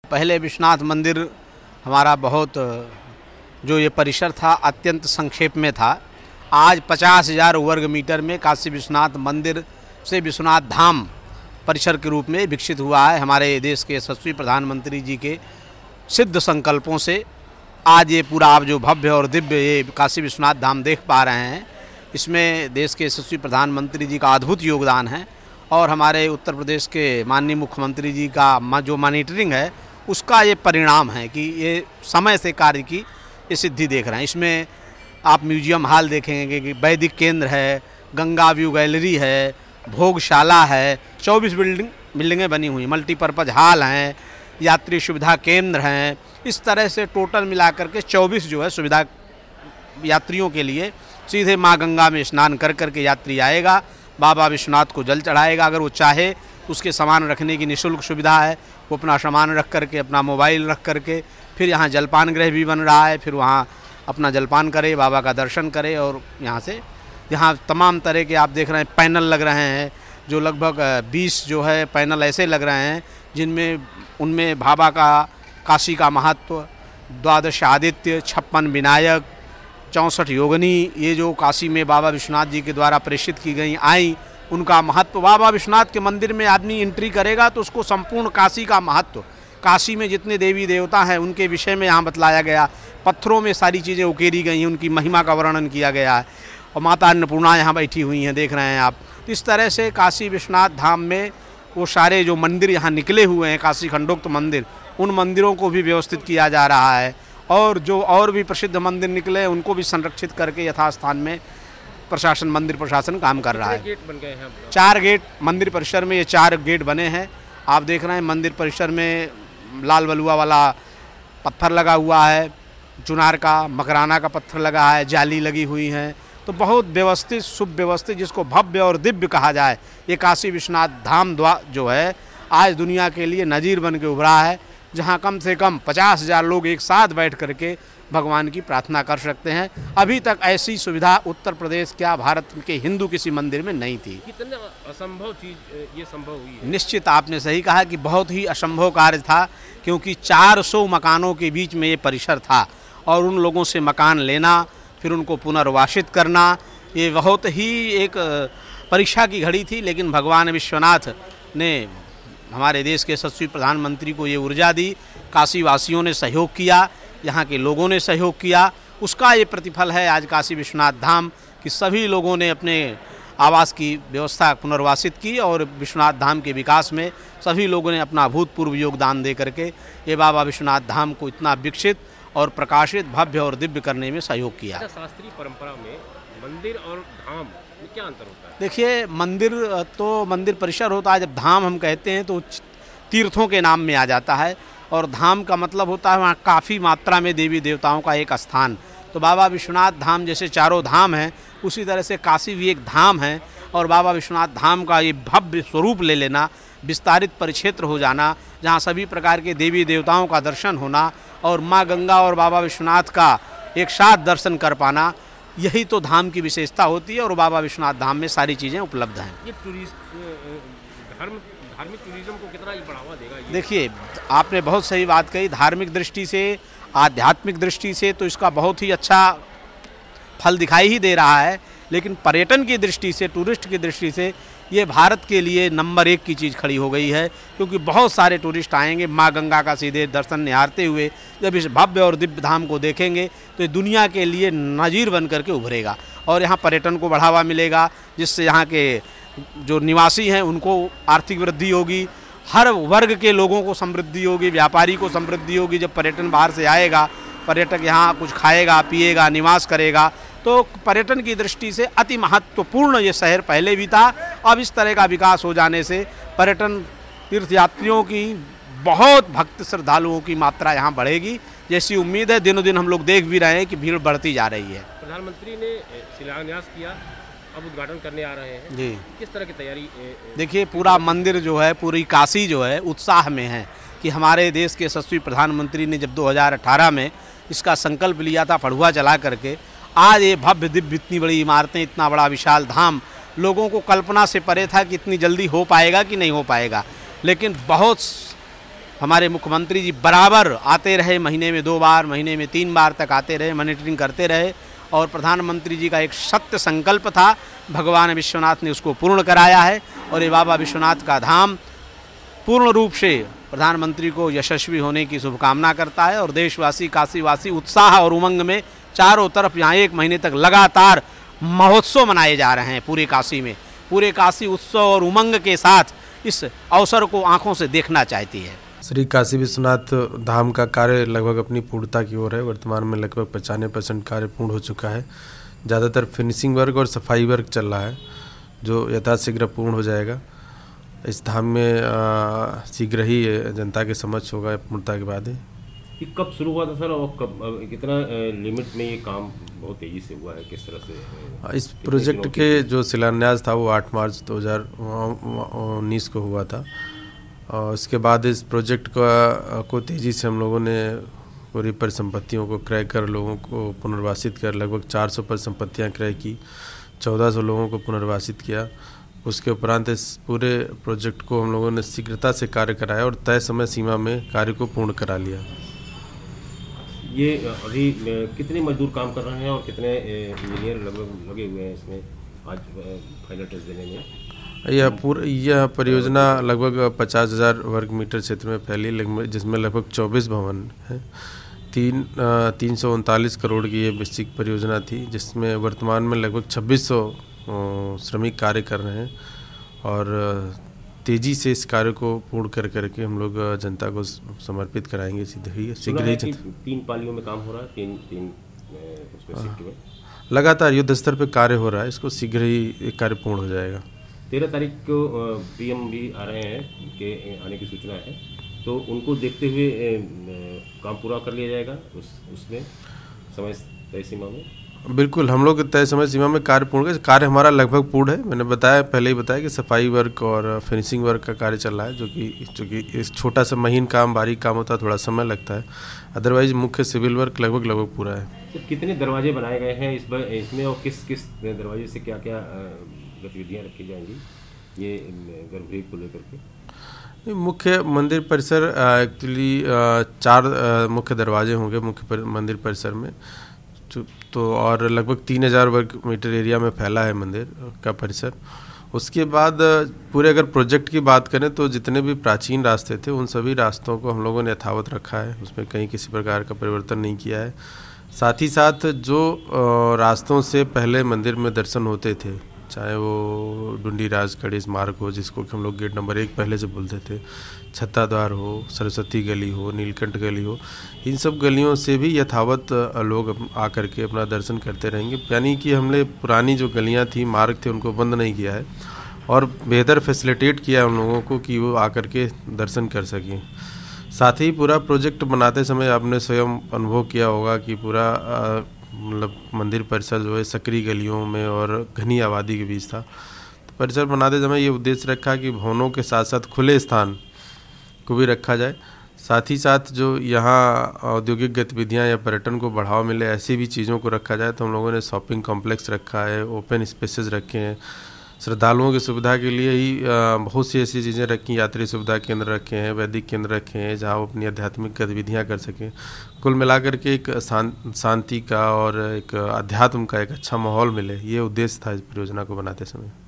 पहले विश्वनाथ मंदिर हमारा बहुत जो ये परिसर था अत्यंत संक्षेप में था। आज 50,000 वर्ग मीटर में काशी विश्वनाथ मंदिर से विश्वनाथ धाम परिसर के रूप में विकसित हुआ है। हमारे देश के यशस्वी प्रधानमंत्री जी के सिद्ध संकल्पों से आज ये पूरा आप जो भव्य और दिव्य ये काशी विश्वनाथ धाम देख पा रहे हैं, इसमें देश के यशस्वी प्रधानमंत्री जी का अद्भुत योगदान है और हमारे उत्तर प्रदेश के माननीय मुख्यमंत्री जी का जो मॉनिटरिंग है उसका ये परिणाम है कि ये समय से कार्य की ये सिद्धि देख रहे हैं। इसमें आप म्यूजियम हॉल देखेंगे कि वैदिक केंद्र है, गंगा व्यू गैलरी है, भोगशाला है, 24 बिल्डिंगें बनी हुई, मल्टीपर्पज़ हॉल हैं, यात्री सुविधा केंद्र हैं। इस तरह से टोटल मिलाकर के 24 जो है सुविधा यात्रियों के लिए सीधे माँ गंगा में स्नान कर के यात्री आएगा, बाबा विश्वनाथ को जल चढ़ाएगा। अगर वो चाहे उसके सामान रखने की निःशुल्क सुविधा है, वो अपना सामान रख करके, अपना मोबाइल रख करके, फिर यहाँ जलपान गृह भी बन रहा है, फिर वहाँ अपना जलपान करे, बाबा का दर्शन करे और यहाँ तमाम तरह के आप देख रहे हैं पैनल लग रहे हैं, जो लगभग 20 जो है पैनल ऐसे लग रहे हैं जिनमें उनमें बाबा का काशी का महत्व, 12 आदित्य, 56 विनायक, 64 योगिनी, ये जो काशी में बाबा विश्वनाथ जी के द्वारा प्रेषित की गई आई उनका महत्व। बाबा विश्वनाथ के मंदिर में आदमी एंट्री करेगा तो उसको संपूर्ण काशी का महत्व, काशी में जितने देवी देवता हैं उनके विषय में यहाँ बतलाया गया। पत्थरों में सारी चीज़ें उकेरी गई हैं, उनकी महिमा का वर्णन किया गया है और माता अन्नपूर्णा यहाँ बैठी हुई हैं, देख रहे हैं आप। इस तरह से काशी विश्वनाथ धाम में वो सारे जो मंदिर यहाँ निकले हुए हैं, काशी खंडोक्त मंदिर, उन मंदिरों को भी व्यवस्थित किया जा रहा है और जो और भी प्रसिद्ध मंदिर निकले उनको भी संरक्षित करके यथास्थान में प्रशासन, मंदिर प्रशासन काम कर रहा है। गेट बन गए हैं? 4 गेट मंदिर परिसर में, ये 4 गेट बने हैं। आप देख रहे हैं मंदिर परिसर में लाल बलुआ वाला पत्थर लगा हुआ है, चुनार का, मकराना का पत्थर लगा है, जाली लगी हुई है, तो बहुत व्यवस्थित, सुव्यवस्थित, जिसको भव्य और दिव्य कहा जाए, ये काशी विश्वनाथ धाम जो है आज दुनिया के लिए नज़ीर बन के उभरा है, जहाँ कम से कम 50,000 लोग एक साथ बैठ करके भगवान की प्रार्थना कर सकते हैं। अभी तक ऐसी सुविधा उत्तर प्रदेश क्या भारत के हिंदू किसी मंदिर में नहीं थी। कितना असंभव चीज़ ये संभव हुई है। निश्चित आपने सही कहा कि बहुत ही असंभव कार्य था, क्योंकि 400 मकानों के बीच में ये परिसर था और उन लोगों से मकान लेना, फिर उनको पुनर्वासित करना, ये बहुत ही एक परीक्षा की घड़ी थी। लेकिन भगवान विश्वनाथ ने हमारे देश के यशस्वी प्रधानमंत्री को ये ऊर्जा दी, काशी वासियों ने सहयोग किया, यहाँ के लोगों ने सहयोग किया, उसका ये प्रतिफल है आज काशी विश्वनाथ धाम कि सभी लोगों ने अपने आवास की व्यवस्था पुनर्वासित की और विश्वनाथ धाम के विकास में सभी लोगों ने अपना अभूतपूर्व योगदान दे करके ये बाबा विश्वनाथ धाम को इतना विकसित और प्रकाशित, भव्य और दिव्य करने में सहयोग किया। शास्त्रीय परंपरा में मंदिर और धाम में क्या अंतर होता है? देखिए, मंदिर तो मंदिर परिसर होता है, जब धाम हम कहते हैं तो तीर्थों के नाम में आ जाता है और धाम का मतलब होता है वहाँ काफ़ी मात्रा में देवी देवताओं का एक स्थान। तो बाबा विश्वनाथ धाम जैसे चारों धाम हैं, उसी तरह से काशी भी एक धाम है और बाबा विश्वनाथ धाम का ये भव्य स्वरूप ले लेना, विस्तारित परिक्षेत्र हो जाना, जहाँ सभी प्रकार के देवी देवताओं का दर्शन होना और माँ गंगा और बाबा विश्वनाथ का एक साथ दर्शन कर पाना, यही तो धाम की विशेषता होती है और बाबा विश्वनाथ धाम में सारी चीज़ें उपलब्ध हैं। ये धार्मिक टूरिज्म को कितना ही बढ़ावा देगा ये? देखिए, आपने बहुत सही बात कही। धार्मिक दृष्टि से, आध्यात्मिक दृष्टि से तो इसका बहुत ही अच्छा फल दिखाई ही दे रहा है, लेकिन पर्यटन की दृष्टि से, टूरिस्ट की दृष्टि से ये भारत के लिए नंबर 1 की चीज़ खड़ी हो गई है, क्योंकि बहुत सारे टूरिस्ट आएंगे माँ गंगा का सीधे दर्शन निहारते हुए, जब इस भव्य और दिव्य धाम को देखेंगे तो ये दुनिया के लिए नज़ीर बन करके उभरेगा और यहाँ पर्यटन को बढ़ावा मिलेगा, जिससे यहाँ के जो निवासी हैं उनको आर्थिक वृद्धि होगी, हर वर्ग के लोगों को समृद्धि होगी, व्यापारी को समृद्धि होगी। जब पर्यटन बाहर से आएगा, पर्यटक यहाँ कुछ खाएगा, पिएगा, निवास करेगा, तो पर्यटन की दृष्टि से अति महत्वपूर्ण ये शहर पहले भी था। अब इस तरह का विकास हो जाने से पर्यटन तीर्थयात्रियों की, बहुत भक्त श्रद्धालुओं की मात्रा यहाँ बढ़ेगी, जैसी उम्मीद है। दिनों दिन हम लोग देख भी रहे हैं कि भीड़ बढ़ती जा रही है। प्रधानमंत्री ने शिलान्यास किया, अब उद्घाटन करने आ रहे हैं जी। किस तरह की तैयारी? देखिए, पूरा मंदिर जो है, पूरी काशी जो है उत्साह में है कि हमारे देश के यशस्वी प्रधानमंत्री ने जब 2018 में इसका संकल्प लिया था फड़ुआ चला करके, आज ये भव्य दिव्य इतनी बड़ी इमारतें, इतना बड़ा विशाल धाम, लोगों को कल्पना से परे था कि इतनी जल्दी हो पाएगा कि नहीं हो पाएगा, लेकिन बहुत हमारे मुख्यमंत्री जी बराबर आते रहे, महीने में 2 बार, महीने में 3 बार तक आते रहे, मॉनिटरिंग करते रहे। और प्रधानमंत्री जी का एक सत्य संकल्प था, भगवान विश्वनाथ ने उसको पूर्ण कराया है। और ये बाबा विश्वनाथ का धाम पूर्ण रूप से प्रधानमंत्री को यशस्वी होने की शुभकामना करता है। और देशवासी, काशीवासी उत्साह और उमंग में चारों तरफ यहाँ 1 महीने तक लगातार महोत्सव मनाए जा रहे हैं पूरे काशी में। पूरे काशी उत्सव और उमंग के साथ इस अवसर को आंखों से देखना चाहती है। श्री काशी विश्वनाथ धाम का कार्य लगभग अपनी पूर्णता की ओर है। वर्तमान में लगभग 95% कार्य पूर्ण हो चुका है। ज़्यादातर फिनिशिंग वर्क और सफाई वर्क चल रहा है, जो यथाशीघ्र पूर्ण हो जाएगा। इस धाम में शीघ्र ही जनता के समक्ष होगा पूर्णता के बाद। ये कब शुरू हुआ था सर, और कब कितना लिमिट में ये काम बहुत तेज़ी से हुआ है, किस तरह से? इस प्रोजेक्ट के जो शिलान्यास था वो 8 मार्च 2019 को हुआ था। और इसके बाद इस प्रोजेक्ट को तेज़ी से हम लोगों ने पूरी परिसंपत्तियों को क्रय कर लोगों को पुनर्वासित कर लगभग 400 परिसंपत्तियाँ क्रय की, 1400 लोगों को पुनर्वासित किया। उसके उपरांत इस पूरे प्रोजेक्ट को हम लोगों ने शीघ्रता से कार्य कराया और तय समय सीमा में कार्य को पूर्ण करा लिया। ये अभी कितने मजदूर काम कर रहे हैं और कितने इंजीनियर लगभग लगे हुए हैं इसमें आज फाइनल टेस्ट देने में? यह परियोजना लगभग 50,000 वर्ग मीटर क्षेत्र में फैली, जिसमें लगभग 24 भवन हैं। 339 करोड़ की ये बेसिक परियोजना थी, जिसमें वर्तमान में लगभग 2600 श्रमिक कार्य कर रहे हैं। और तेज़ी से इस कार्य को पूर्ण करके हम लोग जनता को समर्पित कराएंगे शीघ्र ही। 3 पालियों में काम हो रहा है, तीन उसमें शिफ्ट में लगातार युद्ध स्तर पर कार्य हो रहा है। इसको शीघ्र ही कार्य पूर्ण हो जाएगा। 13 तारीख को पीएम भी आ रहे हैं, उनके आने की सूचना है, तो उनको देखते हुए काम पूरा कर लिया जाएगा उसमें समय तय सीमा में? बिल्कुल, हम लोग तय समय सीमा में कार्य पूर्ण कर। कार्य हमारा लगभग पूर्ण है। मैंने पहले ही बताया कि सफाई वर्क और फिनिशिंग वर्क का कार्य चल रहा है, जो कि एक छोटा सा महीन काम, बारीक काम होता है, थोड़ा समय लगता है। अदरवाइज मुख्य सिविल वर्क लगभग पूरा है। तो कितने दरवाजे बनाए गए हैं इसमें, और किस दरवाजे से क्या क्या गतिविधियाँ रखी जाएंगी ये गर्भगृह को लेकर के? मुख्य मंदिर परिसर एक्चुअली 4 मुख्य दरवाजे होंगे मुख्य मंदिर परिसर में, तो और लगभग 3000 वर्ग मीटर एरिया में फैला है मंदिर का परिसर। उसके बाद पूरे अगर प्रोजेक्ट की बात करें तो जितने भी प्राचीन रास्ते थे उन सभी रास्तों को हम लोगों ने यथावत रखा है, उसमें कहीं किसी प्रकार का परिवर्तन नहीं किया है। साथ ही साथ जो रास्तों से पहले मंदिर में दर्शन होते थे, चाहे वो डुंडीराज गणेश मार्ग हो, जिसको कि हम लोग गेट नंबर 1 पहले से बोलते थे, छत्ता द्वार हो, सरस्वती गली हो, नीलकंठ गली हो, इन सब गलियों से भी यथावत लोग आकर के अपना दर्शन करते रहेंगे। यानी कि हमने पुरानी जो गलियां थी, मार्ग थे, उनको बंद नहीं किया है और बेहतर फैसिलिटेट किया उन लोगों को कि वो आकर के दर्शन कर सकें। साथ ही पूरा प्रोजेक्ट बनाते समय आपने स्वयं अनुभव किया होगा कि पूरा मतलब मंदिर परिसर जो है सकरी गलियों में और घनी आबादी के बीच था। तो परिसर बनाते समय ये उद्देश्य रखा कि भवनों के साथ साथ खुले स्थान को भी रखा जाए। साथ ही साथ जो यहाँ औद्योगिक गतिविधियाँ या पर्यटन को बढ़ावा मिले, ऐसी भी चीज़ों को रखा जाए। तो हम लोगों ने शॉपिंग कॉम्प्लेक्स रखा है, ओपन स्पेसेस रखे हैं, श्रद्धालुओं की सुविधा के लिए ही बहुत सी ऐसी चीज़ें रखी, यात्री सुविधा केंद्र रखे हैं, वैदिक केंद्र रखे हैं, जहाँ वो अपनी आध्यात्मिक गतिविधियाँ कर सकें। कुल मिलाकर के एक शांति का और एक अध्यात्म का एक अच्छा माहौल मिले, ये उद्देश्य था इस परियोजना को बनाते समय।